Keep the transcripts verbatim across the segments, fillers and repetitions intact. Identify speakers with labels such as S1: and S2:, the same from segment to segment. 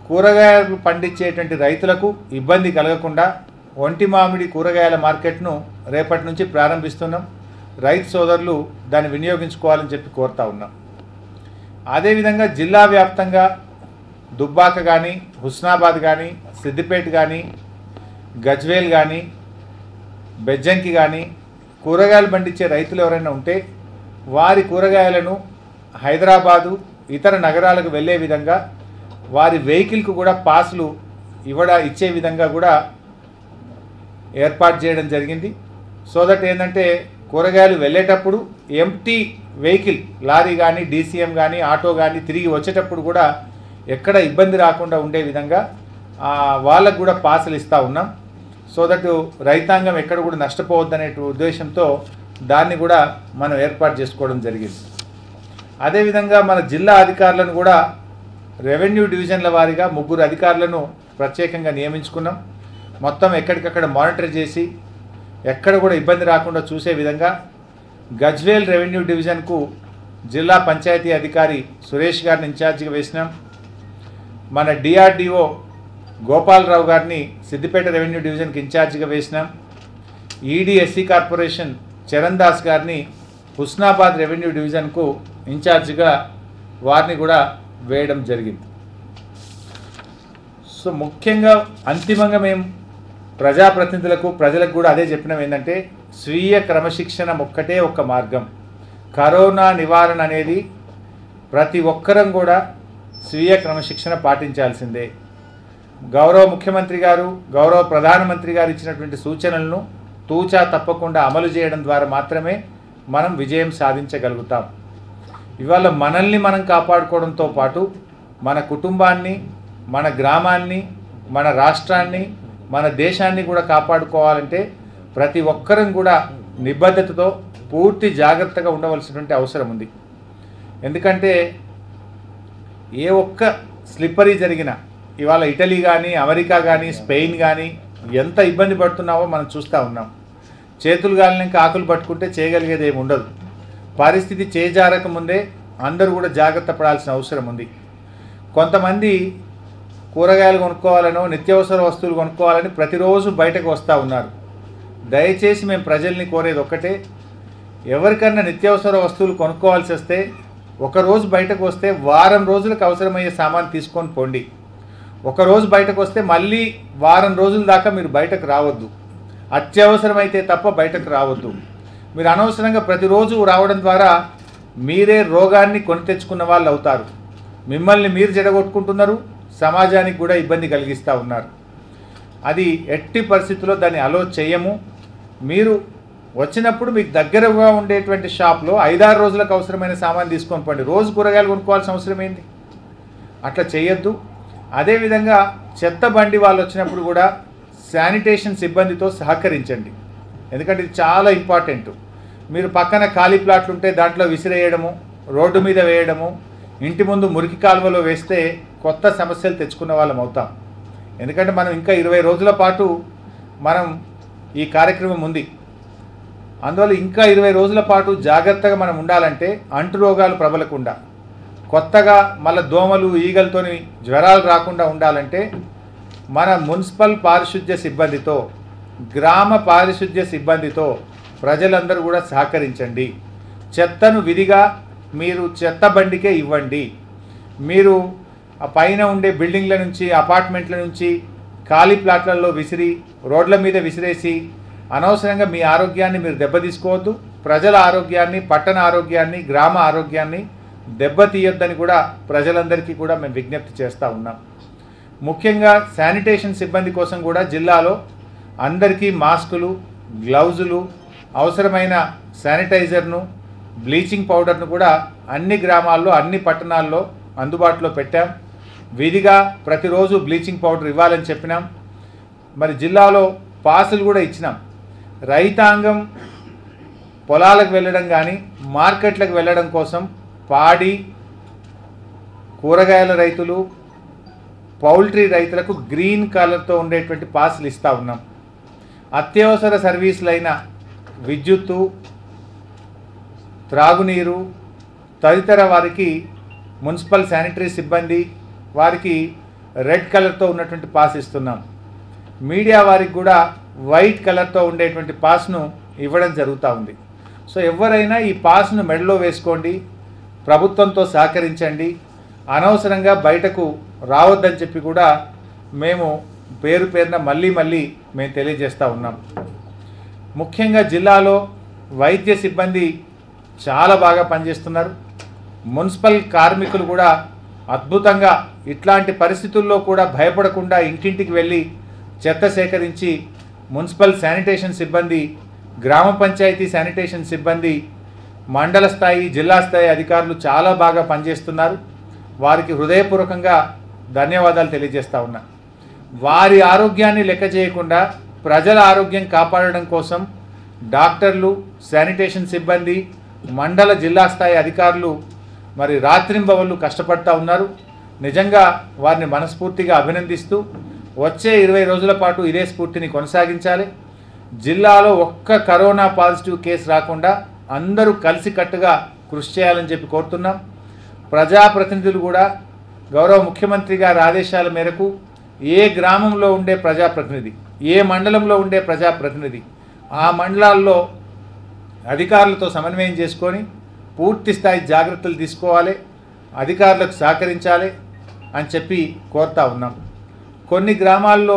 S1: కూరగాయలు పండించేటువంటి రైతులకు ఇబ్బంది కలగకుండా ఒంటి మామిడి కూరగాయల మార్కెట్ను రేపటి నుంచి ప్రారంభిస్తున్నాం. రైతు సోదరులు దాన్ని వినియోగించుకోవాలని చెప్పి కోరుతా ఉన్నాం. అదేవిధంగా జిల్లా వ్యాప్తంగా దుబ్బాక కానీ, హుస్నాబాద్ కానీ, సిద్దిపేట కానీ, గజ్వేల్ కానీ, బెజ్జంకి కానీ కూరగాయలు పండించే రైతులు ఎవరైనా ఉంటే వారి కూరగాయలను హైదరాబాదు ఇతర నగరాలకు వెళ్ళే విధంగా వారి వెహికల్కు కూడా పాసులు ఇవ్వడ ఇచ్చే విధంగా కూడా ఏర్పాటు చేయడం జరిగింది. సో దట్ ఏంటంటే కూరగాయలు వెళ్ళేటప్పుడు ఎంటీ వెహికల్ లారీ కానీ, డీసీఎం కానీ, ఆటో కానీ తిరిగి వచ్చేటప్పుడు కూడా ఎక్కడ ఇబ్బంది రాకుండా ఉండే విధంగా వాళ్ళకు కూడా పాసులు ఇస్తూ ఉన్నాం. సో దట్ రైతాంగం ఎక్కడ కూడా నష్టపోవద్దనే ఉద్దేశంతో దాన్ని కూడా మనం ఏర్పాటు చేసుకోవడం జరిగింది. అదేవిధంగా మన జిల్లా అధికారులను కూడా రెవెన్యూ డివిజన్ల వారీగా ముగ్గురు అధికారులను ప్రత్యేకంగా నియమించుకున్నాం. మొత్తం ఎక్కడికక్కడ మానిటర్ చేసి ఎక్కడ కూడా ఇబ్బంది రాకుండా చూసే విధంగా గజ్వేల్ రెవెన్యూ డివిజన్కు జిల్లా పంచాయతీ అధికారి సురేష్ గారిని ఇన్ఛార్జిగా వేసినాం. మన డిఆర్డిఓ గోపాలరావు గారిని సిద్దిపేట రెవెన్యూ డివిజన్కి ఇన్ఛార్జిగా వేసినాం. ED SC corporation Charan Das గారిని హుస్నాబాద్ రెవెన్యూ డివిజన్కు ఇన్ఛార్జిగా వారిని కూడా వేయడం జరిగింది. సో ముఖ్యంగా అంతిమంగా మేము ప్రజాప్రతినిధులకు ప్రజలకు కూడా అదే చెప్పినాం, ఏంటంటే స్వీయ క్రమశిక్షణ ఒక్కటే ఒక్క మార్గం. కరోనా నివారణ అనేది ప్రతి ఒక్కరం కూడా స్వీయ క్రమశిక్షణ పాటించాల్సిందే. గౌరవ ముఖ్యమంత్రి గారు, గౌరవ ప్రధానమంత్రి గారు ఇచ్చినటువంటి సూచనలను తూచా తప్పకుండా అమలు చేయడం ద్వారా మాత్రమే మనం విజయం సాధించగలుగుతాం. ఇవాళ మనల్ని మనం కాపాడుకోవడంతో పాటు మన కుటుంబాన్ని, మన గ్రామాన్ని, మన రాష్ట్రాన్ని, మన దేశాన్ని కూడా కాపాడుకోవాలంటే ప్రతి ఒక్కరం కూడా నిబద్ధతతో పూర్తి జాగ్రత్తగా ఉండవలసినటువంటి అవసరం ఉంది. ఎందుకంటే ఏ ఒక్క స్లిప్పరీ జరిగినా ఇవాళ ఇటలీ కానీ, అమెరికా కానీ, స్పెయిన్ కానీ ఎంత ఇబ్బంది పడుతున్నావో మనం చూస్తూ ఉన్నాం. చేతులు గాలినాక ఆకులు పట్టుకుంటే చేయగలిగేది ఏమి ఉండదు. పరిస్థితి చేజారక ముందే అందరూ కూడా జాగ్రత్త పడాల్సిన అవసరం ఉంది. కొంతమంది కూరగాయలు కొనుక్కోవాలనో నిత్యావసర వస్తువులు కొనుక్కోవాలని ప్రతిరోజు బయటకు వస్తూ ఉన్నారు. దయచేసి మేము ప్రజల్ని కోరేది ఒక్కటే, ఎవరికన్నా నిత్యావసర వస్తువులు కొనుక్కోవాల్సి వస్తే ఒకరోజు బయటకు వస్తే వారం రోజులకు అవసరమయ్యే సామాన్ తీసుకొని పోండి. ఒకరోజు బయటకు వస్తే మళ్ళీ వారం రోజుల దాకా మీరు బయటకు రావద్దు. అత్యవసరమైతే తప్ప బయటకు రావద్దు. మీరు అనవసరంగా ప్రతిరోజు రావడం ద్వారా మీరే రోగాన్ని కొని తెచ్చుకున్న వాళ్ళు అవుతారు. మిమ్మల్ని మీరు జడగొట్టుకుంటున్నారు, సమాజానికి కూడా ఇబ్బంది కలిగిస్తూ ఉన్నారు. అది ఎట్టి పరిస్థితుల్లో దాన్ని అలో చేయము. మీరు వచ్చినప్పుడు మీకు దగ్గరగా ఉండేటువంటి షాప్లో ఐదారు రోజులకు అవసరమైన సామాన్ తీసుకొని పోండి. రోజు కూరగాయలు కొనుక్కోవాల్సిన అవసరం ఏంది? అట్లా చేయొద్దు. అదేవిధంగా చెత్త బండి వాళ్ళు వచ్చినప్పుడు కూడా శానిటేషన్ సిబ్బందితో సహకరించండి. ఎందుకంటే ఇది చాలా ఇంపార్టెంట్. మీరు పక్కన ఖాళీ ప్లాట్లు ఉంటే దాంట్లో విసిరేయడము, రోడ్డు మీద వేయడము, ఇంటి ముందు మురికి కాలువలో వేస్తే కొత్త సమస్యలు తెచ్చుకున్న వాళ్ళం అవుతాం. ఎందుకంటే మనం ఇంకా ఇరవై రోజుల పాటు మనం ఈ కార్యక్రమం ఉంది. అందువల్ల ఇంకా ఇరవై రోజుల పాటు జాగ్రత్తగా మనం ఉండాలంటే అంటు రోగాలు ప్రబలకుండా, కొత్తగా మళ్ళీ దోమలు ఈగలతోని జ్వరాలు రాకుండా ఉండాలంటే మన మున్సిపల్ పారిశుద్ధ్య సిబ్బందితో, గ్రామ పారిశుద్ధ్య సిబ్బందితో ప్రజలందరూ కూడా సహకరించండి. చెత్తను విధిగా మీరు చెత్త బండికే ఇవ్వండి. మీరు ఆ పైన ఉండే బిల్డింగ్ల నుంచి, అపార్ట్మెంట్ల నుంచి ఖాళీ ప్లాట్లలో విసిరి రోడ్ల మీద విసిరేసి అనవసరంగా మీ ఆరోగ్యాన్ని మీరు దెబ్బతీసుకోవద్దు. ప్రజల ఆరోగ్యాన్ని, పట్టణ ఆరోగ్యాన్ని, గ్రామ ఆరోగ్యాన్ని దెబ్బతీయొద్దని కూడా ప్రజలందరికీ కూడా మేము విజ్ఞప్తి చేస్తూ ఉన్నాం. ముఖ్యంగా శానిటేషన్ సిబ్బంది కోసం కూడా జిల్లాలో అందరికీ మాస్కులు, గ్లౌజులు, అవసరమైన శానిటైజర్ను, బ్లీచింగ్ పౌడర్ను కూడా అన్ని గ్రామాల్లో, అన్ని పట్టణాల్లో అందుబాటులో పెట్టాం. విధిగా ప్రతిరోజు బ్లీచింగ్ పౌడర్ ఇవ్వాలని చెప్పినాం. మరి జిల్లాలో పాసులు కూడా ఇచ్చినాం. రైతాంగం పొలాలకు వెళ్ళడం కానీ, మార్కెట్లకు వెళ్ళడం కోసం పాడి, కూరగాయల రైతులు, పౌల్ట్రీ రైతులకు గ్రీన్ కలర్తో ఉండేటువంటి పాసులు ఇస్తూ ఉన్నాం. అత్యవసర సర్వీసులైన విద్యుత్తు, త్రాగునీరు తదితర వారికి మున్సిపల్ శానిటరీ సిబ్బంది వారికి రెడ్ కలర్తో ఉన్నటువంటి పాస్ ఇస్తున్నాం. మీడియా వారికి కూడా వైట్ కలర్తో ఉండేటువంటి పాస్ను ఇవ్వడం జరుగుతూ ఉంది. సో ఎవరైనా ఈ పాస్ను మెడలో వేసుకోండి, ప్రభుత్వంతో సహకరించండి, అనవసరంగా బయటకు రావద్దని చెప్పి కూడా మేము పేరు పేరున మళ్ళీ మళ్ళీ మేము తెలియజేస్తూ ఉన్నాం. ముఖ్యంగా జిల్లాలో వైద్య సిబ్బంది చాలా బాగా పనిచేస్తున్నారు. మున్సిపల్ కార్మికులు కూడా అద్భుతంగా ఇట్లాంటి పరిస్థితుల్లో కూడా భయపడకుండా ఇంటింటికి వెళ్ళి చెత్త సేకరించి మున్సిపల్ శానిటేషన్ సిబ్బంది, గ్రామ పంచాయతీ శానిటేషన్ సిబ్బంది, మండల స్థాయి జిల్లా స్థాయి అధికారులు చాలా బాగా పనిచేస్తున్నారు. వారికి హృదయపూర్వకంగా ధన్యవాదాలు తెలియజేస్తా ఉన్నా. వారి ఆరోగ్యాన్ని లెక్క చేయకుండా ప్రజల ఆరోగ్యం కాపాడడం కోసం డాక్టర్లు, శానిటేషన్ సిబ్బంది, మండల జిల్లా స్థాయి అధికారులు మరి రాత్రింబవళ్ళు కష్టపడతా ఉన్నారు. నిజంగా వారిని మనస్ఫూర్తిగా అభినందిస్తూ వచ్చే ఇరవై రోజుల పాటు ఇదే స్ఫూర్తిని కొనసాగించాలి. జిల్లాలో ఒక్క కరోనా పాజిటివ్ కేసు రాకుండా అందరూ కలిసికట్టుగా కృషి చేయాలని చెప్పి కోరుతున్నాం. ప్రజాప్రతినిధులు కూడా గౌరవ ముఖ్యమంత్రి గారి ఆదేశాల మేరకు ఏ గ్రామంలో ఉండే ప్రజాప్రతినిధి, ఏ మండలంలో ఉండే ప్రజాప్రతినిధి ఆ మండలాల్లో అధికారులతో సమన్వయం చేసుకొని పూర్తి స్థాయి జాగ్రత్తలు తీసుకోవాలి, అధికారులకు సహకరించాలి అని చెప్పి కోరుతా ఉన్నాం. కొన్ని గ్రామాల్లో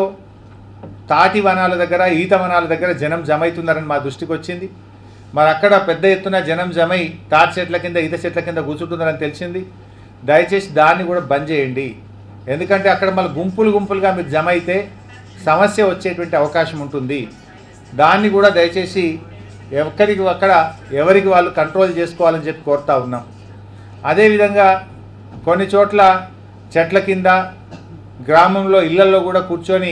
S1: తాటి వనాల దగ్గర, ఈత వనాల దగ్గర జనం జమ అవుతున్నారని మా దృష్టికి వచ్చింది. మరి అక్కడ పెద్ద ఎత్తున జనం జమై తాటి చెట్ల కింద, ఈత చెట్ల కింద కూర్చుంటున్నారని తెలిసింది. దయచేసి దాన్ని కూడా బంద్ చేయండి. ఎందుకంటే అక్కడ మళ్ళీ గుంపులు గుంపులుగా మీరు జమ అయితే సమస్య వచ్చేటువంటి అవకాశం ఉంటుంది. దాన్ని కూడా దయచేసి ఎక్కడికి అక్కడ ఎవరికి వాళ్ళు కంట్రోల్ చేసుకోవాలని చెప్పి కోరుతా ఉన్నాం. అదేవిధంగా కొన్ని చోట్ల చెట్ల కింద, గ్రామంలో ఇళ్లలో కూడా కూర్చొని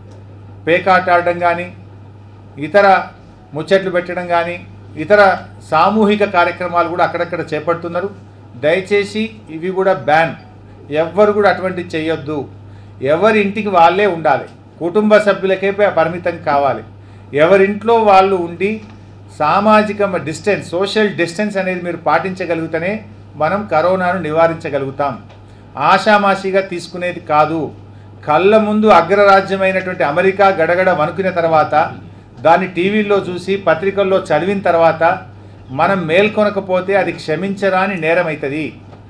S1: పేకాట ఆడడం కానీ, ఇతర ముచ్చట్లు పెట్టడం కానీ, ఇతర సామూహిక కార్యక్రమాలు కూడా అక్కడక్కడ చేపడుతున్నారు. దయచేసి ఇవి కూడా బ్యాన్. ఎవ్వరు కూడా అటువంటివి చేయొద్దు. ఎవరి ఇంటికి వాళ్ళే ఉండాలి, కుటుంబ సభ్యులకే పరిమితం కావాలి. ఎవరింట్లో వాళ్ళు ఉండి సామాజిక డిస్టెన్స్, సోషల్ డిస్టెన్స్ అనేది మీరు పాటించగలిగితేనే మనం కరోనాను నివారించగలుగుతాం. ఆషామాషిగా తీసుకునేది కాదు. కళ్ళ ముందు అగ్రరాజ్యమైనటువంటి అమెరికా గడగడ వణుకున్న తర్వాత, దాన్ని టీవీల్లో చూసి పత్రికల్లో చదివిన తర్వాత మనం మేల్కొనకపోతే అది క్షమించరాని నేరం అవుతుంది.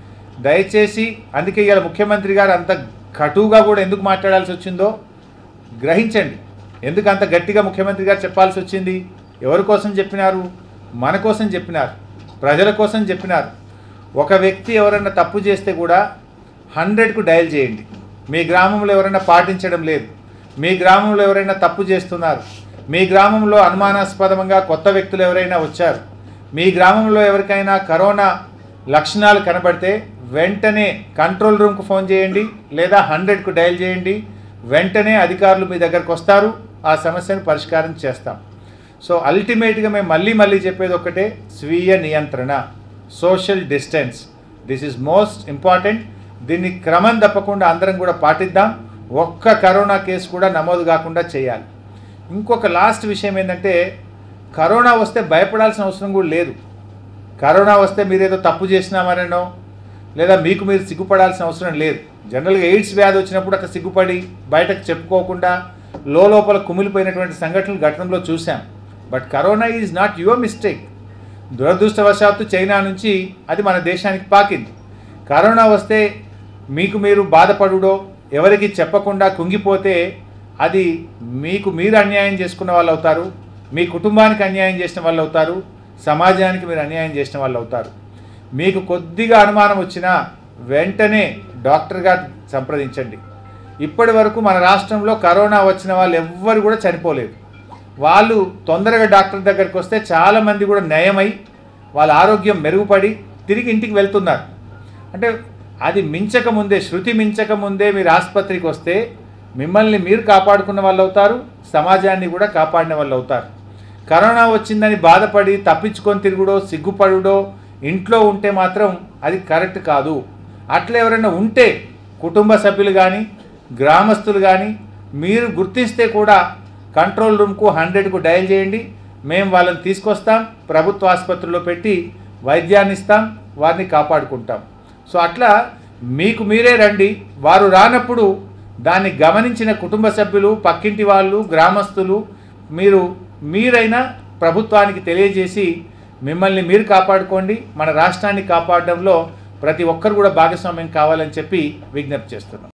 S1: దయచేసి అందుకే ఇవాళ ముఖ్యమంత్రి గారు అంత కటువుగా కూడా ఎందుకు మాట్లాడాల్సి వచ్చిందో గ్రహించండి. ఎందుకు అంత గట్టిగా ముఖ్యమంత్రి గారు చెప్పాల్సి వచ్చింది? ఎవరి కోసం చెప్పినారు? మన కోసం చెప్పినారు, ప్రజల కోసం చెప్పినారు. ఒక వ్యక్తి ఎవరైనా తప్పు చేస్తే కూడా హండ్రెడ్కు డయల్ చేయండి. మీ గ్రామంలో ఎవరైనా పాటించడం లేదు, మీ గ్రామంలో ఎవరైనా తప్పు చేస్తున్నారు, మీ గ్రామంలో అనుమానాస్పదంగా కొత్త వ్యక్తులు ఎవరైనా వచ్చారు, మీ గ్రామంలో ఎవరికైనా కరోనా లక్షణాలు కనబడితే వెంటనే కంట్రోల్ రూమ్కు ఫోన్ చేయండి, లేదా హండ్రెడ్కు డయల్ చేయండి. వెంటనే అధికారులు మీ దగ్గరకు వస్తారు, ఆ సమస్యను పరిష్కారం చేస్తాం. సో అల్టిమేట్గా మేము మళ్ళీ మళ్ళీ చెప్పేది ఒకటే, స్వీయ నియంత్రణ, social distance. This is most important. దీన్ని క్రమం తప్పకుండా అందరం కూడా పాటిద్దాం. ఒక్క కరోనా కేసు కూడా నమోదు కాకుండా చేయాలి. ఇంకొక లాస్ట్ విషయం ఏంటంటే, కరోనా వస్తే భయపడాల్సిన అవసరం కూడా లేదు. కరోనా వస్తే మీరేదో తప్పు చేసినామనో లేదా మీకు మీరు సిగ్గుపడాల్సిన అవసరం లేదు. జనరల్గా ఎయిడ్స్ వ్యాధి వచ్చినప్పుడు అట్లా సిగ్గుపడి బయటకు చెప్పుకోకుండా లోపల కుమిలిపోయినటువంటి సంఘటనలు ఘటనలో చూసాం. But corona is not your mistake. దురదృష్టవశాత్తు చైనా నుంచి అది మన దేశానికి పాకింది. కరోనా వస్తే మీకు మీరు బాధపడుడో, ఎవరికి చెప్పకుండా కుంగిపోతే అది మీకు మీరు అన్యాయం చేసుకున్న వాళ్ళు అవుతారు, మీ కుటుంబానికి అన్యాయం చేసిన వాళ్ళు అవుతారు, సమాజానికి మీరు అన్యాయం చేసిన వాళ్ళు అవుతారు. మీకు కొద్దిగా అనుమానం వచ్చినా వెంటనే డాక్టర్ గారు సంప్రదించండి. ఇప్పటి వరకు మన రాష్ట్రంలో కరోనా వచ్చిన వాళ్ళు ఎవ్వరు కూడా చనిపోలేదు. వాళ్ళు తొందరగా డాక్టర్ దగ్గరికి వస్తే చాలామంది కూడా నయమై వాళ్ళ ఆరోగ్యం మెరుగుపడి తిరిగి ఇంటికి వెళ్తున్నారు. అంటే అది మించక ముందే, శృతి మించక ముందే మీరు ఆసుపత్రికి వస్తే మిమ్మల్ని మీరు కాపాడుకున్న వాళ్ళు అవుతారు, సమాజాన్ని కూడా కాపాడిన వాళ్ళు అవుతారు. కరోనా వచ్చిందని బాధపడి తప్పించుకొని తిరుగుడో, సిగ్గుపడుడో, ఇంట్లో ఉంటే మాత్రం అది కరెక్ట్ కాదు. అట్లా ఎవరైనా ఉంటే కుటుంబ సభ్యులు కానీ గ్రామస్తులు కానీ మీరు గుర్తిస్తే కూడా కంట్రోల్ రూమ్కు హండ్రెడ్కు డయల్ చేయండి. మేము వాళ్ళని తీసుకొస్తాం, ప్రభుత్వ ఆసుపత్రిలో పెట్టి వైద్యాన్ని ఇస్తాం, వారిని కాపాడుకుంటాం. సో అట్లా మీకు మీరే రండి. వారు రానప్పుడు దాన్ని గమనించిన కుటుంబ సభ్యులు, పక్కింటి వాళ్ళు, గ్రామస్తులు మీరు మీరైనా ప్రభుత్వానికి తెలియజేసి మిమ్మల్ని మీరు కాపాడుకోండి, మన రాష్ట్రాన్ని కాపాడడంలో ప్రతి ఒక్కరు కూడా భాగస్వామ్యం కావాలని చెప్పి విజ్ఞప్తి చేస్తున్నాం.